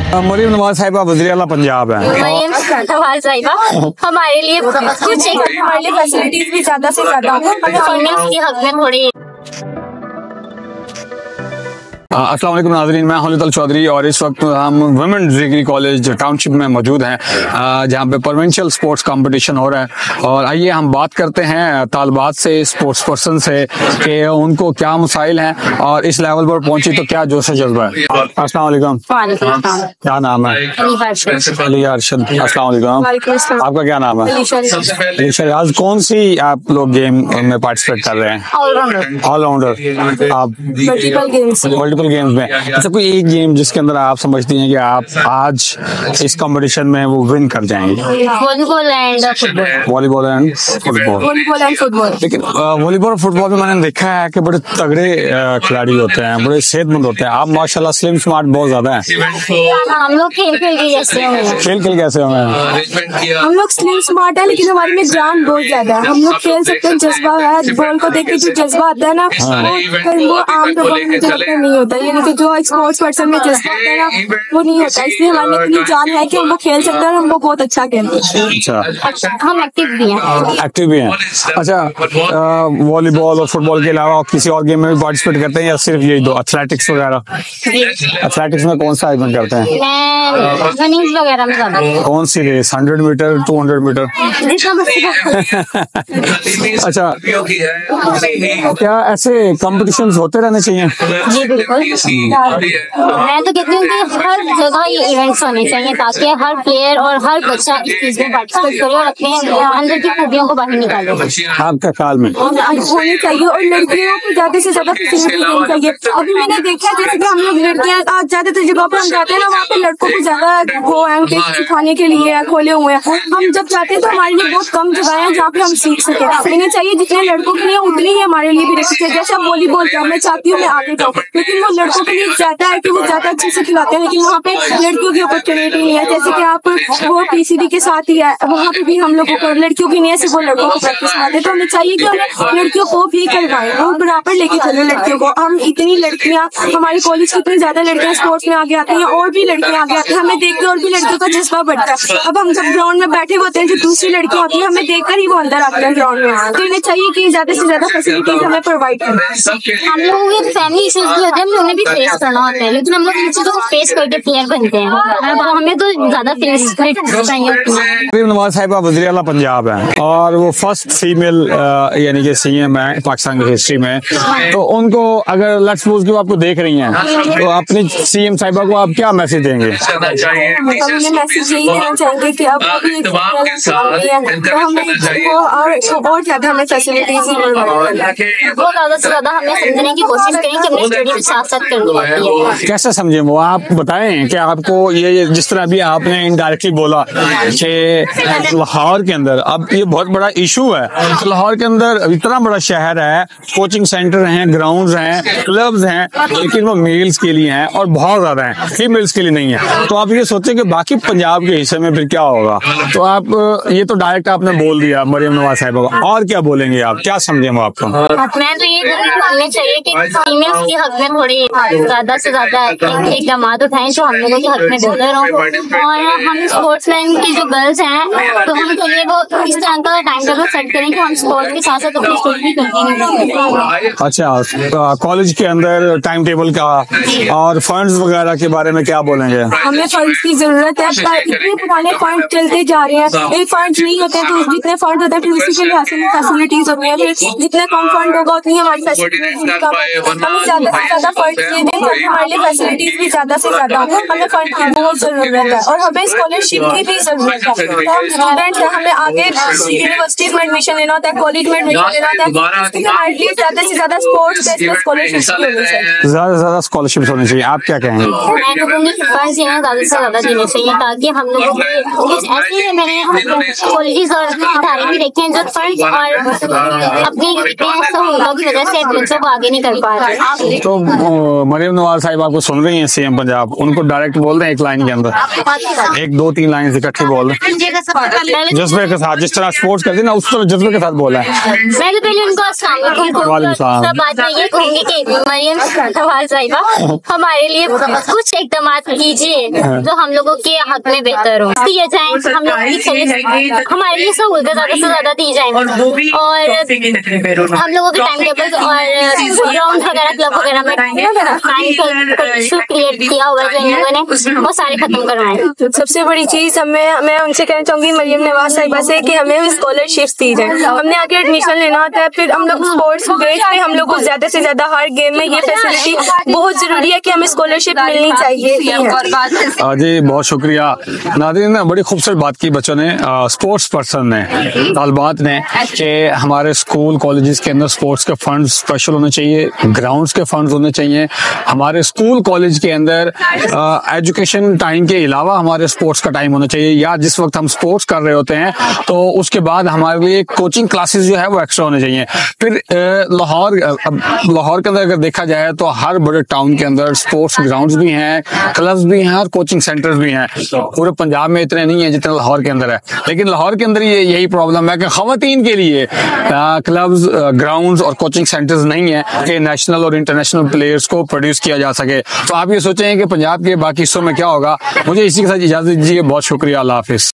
मरीम नवाज साहिबा वज़ीर आला पंजाब है। मरीम नवाज साहिबा हमारे लिए कुछ हमारे लिए फैसिलिटीज भी ज्यादा से ज्यादा हमें फीमेल्स के हक में थोड़ी। अस्सलाम-ओ-अलैकुम नाज़रीन, मैं हौलतल चौधरी और इस वक्त हम वुमेन डिग्री कॉलेज टाउनशिप में मौजूद हैं जहां पे प्रोविंशियल स्पोर्ट्स कंपटीशन हो रहा है। और आइए हम बात करते हैं तालबात से, स्पोर्ट्स पर्सन से कि उनको क्या मसाइल हैं और इस लेवल पर पहुंची तो क्या जोश जज्बा है। अस्सलाम-ओ-अलैकुम, क्या नाम है? अली अरशद। अस्सलाम-ओ-अलैकुम, आपका क्या नाम है? अलीशा। आज कौन सी आप लोग गेम में पार्टिसिपेट कर रहे हैं? ऑलराउंडर। आप मल्टीपल गेम्स में, अच्छा कोई एक गेम जिसके अंदर आप समझती हैं कि आप आज इस कंपटीशन में वो विन कर जाएंगे? Volleyball and football. लेकिन वॉलीबॉल और फुटबॉल में मैंने देखा है कि बड़े तगड़े खिलाड़ी होते हैं, बड़े सेहतमंद होते हैं। आप माशाल्लाह स्लिम स्मार्ट बहुत ज्यादा हैं। हम लोग खेल कैसे हमें हम लोग स्लिम स्मार्ट है, लेकिन हमारे में जान बहुत ज्यादा है। हम लोग खेल सकते हैं, जज्बा है। बॉल को देख के जो जज्बा आता है ना, वो आम लोगों में नहीं होता। यानी कि जो स्पोर्ट्स पर्सन में जज्बा होता है ना, वो नहीं होता। इसलिए हमारे में इतनी जान है कि हम लोग खेल सकते हैं और हम लोग बहुत अच्छा खेलते हैं। अच्छा, हम एक्टिव भी हैं। अच्छा, वॉलीबॉल और फुटबॉल के अलावा किसी और गेम में भी पार्टिसिपेट करते हैं या सिर्फ यही दो? एथलेटिक्स वगैरह? एथलेटिक्स में कौन सा इवेंट करते हैं? रनिंग वगैरह में। कौन सी रेस? 100 metre, 200 metre? अच्छा, क्या ऐसे कॉम्पिटिशंस होते रहने चाहिए? जी बिल्कुल। मैं तो कहती हूँ कि हर जगह ये इवेंट्स होने चाहिए ताकि हर प्लेयर और हर बच्चा इस चीज में पार्टिसिपेट करे और अपने अंदर की खूबियों को बाहर निकाले। आपका ख्याल में होनी चाहिए और लड़कियों को ज्यादा से ज्यादा फैसिलिटी देनी चाहिए। अभी मैंने देखा जैसे कि हम लोग लड़कियां आज ज्यादातर जगह पर हम जाते हैं ना, वहाँ पे लड़कों को ज्यादा वो है सिखाने के लिए खोले हुए हैं। हम जब जाते हैं तो हमारे लिए बहुत कम जगह है जहाँ पे हम सीख सके। लेना चाहिए जितने लड़कों के लिए उतनी ही हमारे लिए भी रखनी चाहिए। जैसे अब वॉलीबॉल का मैं चाहती हूँ मैं आगे जाऊँ, लेकिन वो लड़कों के लिए ज्यादा है कि वो ज्यादा अच्छे से खिलाते हैं, लेकिन वहाँ पे लड़कियों की अपॉर्चुनिटी नहीं है। जैसे कि आप वो पीसीबी के साथ ही है, वहाँ पे भी हम लोगों को लड़कियों की नहीं है, सिर्फ वो लड़कों को प्रैक्टिस कराते। तो हमें चाहिए कि हमें लड़कियों को भी करवाएं, वो बराबर लेके चलो लड़कियों को। हम इतनी लड़कियां, हमारे कॉलेज की इतनी ज्यादा लड़कियां स्पोर्ट्स में आगे आती हैं और भी लड़कियां आगे आती हैं, हमें देख के और भी लड़कियों का जज्बा बढ़ता है। अब हम जब ग्राउंड में बैठे होते हैं, जो दूसरी लड़कियां होती है हमें देखकर ही वो अंदर आते हैं ग्राउंड में। तो इन्हें चाहिए कि ज्यादा से ज्यादा फैसिलिटीज हमें प्रोवाइड करें। हम लोगों के फैमिली इश्यूज भी होते हैं, उन्हें भी फेस करना होता है, लेकिन हम लोग इन चीजों को फेस करके प्लेयर बनते हैं। हमें तो ज्यादा फेस चाहिए। नवाज साहिबा वज़ीर आला पंजाब है और वो फर्स्ट फीमेल यानी कि सीएम है पाकिस्तान की हिस्ट्री में। तो उनको अगर लेट्स सपोज कि आपको देख रही हैं तो अपनी सीएम साहिबा को आप क्या मैसेज देंगे? उन्हें मैसेज यही देना चाहेंगे कि अब और ज्यादा हमें फैसिलिटीज वो ज्यादा से ज्यादा हमें समझने की कोशिश करें कि अपनी स्टडी साथ साथ करनी है। कैसे समझे वो आप बताएं कि आपको ये जिस तरह अभी आपने इनडायरेक्टली बोला कि लाहौर के अंदर अब ये बहुत बड़ा इशू है। लाहौर के अंदर इतना बड़ा शहर है, कोचिंग सेंटर हैं, ग्राउंड्स हैं, क्लब्स हैं, लेकिन वो मेल्स के लिए हैं और बहुत ज्यादा हैं, फीमेल्स के लिए नहीं है। तो आप ये सोचते कि बाकी पंजाब के हिस्से में फिर क्या होगा? तो आप ये तो डायरेक्ट आपने बोल दिया मरीम नवाज साहिबा को, और क्या बोलेंगे आप? क्या समझे वो आपको? मैं तो ये बोलना चाहिए कि फीमेल्स के हक में थोड़ी ज्यादा से ज्यादा इक़दामात उठाएं जो हम लोगों के हक में बेहतर हो। और हम स्पोर्ट्समैन की जो गर्ल्स हैं तो हम चाहिए वो इस तरह का टाइम टेबल सेट करें कि हम स्पोर्ट्स के साथ साथ अपनी स्टडी भी कंटिन्यू करें। अच्छा, कॉलेज के अंदर टाइम टेबल का और फंड्स वगैरह के बारे में क्या बोलेंगे? हमें फंड्स की जरूरत है। इतने पुराने फंड चलते जा रहे हैं, एक फंड नहीं होते तो जितने फंड होते हैं उसी के लिहाज से फैसिलिटीज होती है। जितने कम फंड होगा उतनी हमारी फैसिलिटीज कम है। हमें ज्यादा से ज्यादा फंड दे दें ताकि हमारे लिए फैसिलिटीज भी ज्यादा से ज्यादा हो। हमें फंड की बहुत जरूरत है और हमें स्कॉलरशिप की भी जरूरत है। तो हम स्टूडेंट्स हैं, हमें आगे यूनिवर्सिटीज में एडमिशन लेना होता है, कॉलेज में एडमिशन लेना होता है, हमारे लिए ज्यादा से ज्यादा स्पोर्ट्स स्कॉलरशिप होनी चाहिए, ज्यादा से ज्यादा स्कॉलरशिप होनी चाहिए। आप क्या कहेंगे? मैं तो कहूँगी फंड्स ज्यादा से ज्यादा देने चाहिए ताकि हम लोगों को ऐसे मैंने कॉलेज और इदारे भी देखे हैं जो फंड और अपनी सहूलतों की वजह से बच्चों को आगे नहीं कर पा रहे। तो मरियम नवाज साहिब आपको सुन रही हैं, सीएम पंजाब, उनको डायरेक्ट बोल दें एक लाइन के अंदर, 1 2 3 लाइन इकट्ठी बोल दें जज्बे के साथ, जिस तरह स्पोर्ट्स करते ना उस तरह जज्बे के साथ बोला है। मैं तो पहले उनको बात में ये कहूंगी कि मरियम नवाज साहिबा हमारे लिए कुछ इकदाम कीजिए जो हम लोगों के हक में बेहतर हो, दिए जाए, हम लोग हमारे लिए सहूलतें ज्यादा से ज्यादा दी जाए, और हम लोगों के टाइम टेबल और ग्राउंड वगैरह क्लब वगैरह में क्रिएट किया हुआ जो इन लोगों ने वो सारे खत्म करवाए। सबसे बड़ी चीज मैं उनसे कहना चाहूंगी मरियम नवाज साहिबा से कि हमें स्कॉलरशिप दी जाए। हमने आगे एडमिशन लेना होता है, फिर हम लोग स्पोर्ट्स बेस पे हम लोग को ज्यादा से ज्यादा हर गेम में ये फैसिलिटी बहुत जरूरी है कि हमें स्कॉलरशिप मिलनी चाहिए। जी बहुत शुक्रिया नाज़रीन, ने बड़ी खूबसूरत बात की बच्चों ने, स्पोर्ट्स पर्सन ने, तालिबात ने, कि हमारे स्कूल कॉलेजेस के अंदर स्पोर्ट्स के फंड स्पेशल होने चाहिए, ग्राउंड्स के फंड्स होने चाहिए, हमारे स्कूल कॉलेज के अंदर एजुकेशन टाइम के अलावा हमारे स्पोर्ट्स का टाइम होना चाहिए, या जिस वक्त हम स्पोर्ट्स कर रहे होते हैं तो उसके बाद हमारे लिए कोचिंग क्लासेस जो है वो एक्स्ट्रा होने चाहिए। फिर लाहौर के अंदर अगर देखा जाए तो हर बड़े टाउन के अंदर स्पोर्ट्स ग्राउंड्स भी हैं, क्लब्स भी हैं और कोचिंग सेंटर्स भी हैं। पूरे पंजाब में इतने नहीं है जितने लाहौर के अंदर है, लेकिन लाहौर के अंदर यही प्रॉब्लम है कि खवातीन के लिए क्लब्स, ग्राउंड्स और कोचिंग सेंटर्स नहीं है कि नेशनल और इंटरनेशनल प्लेयर्स को प्रोड्यूस किया जा सके। तो आप ये सोचें कि पंजाब के बाकी हिस्सों में क्या होगा। मुझे इसी के साथ इजाजत दीजिए, बहुत शुक्रिया, अल्लाह हाफिज।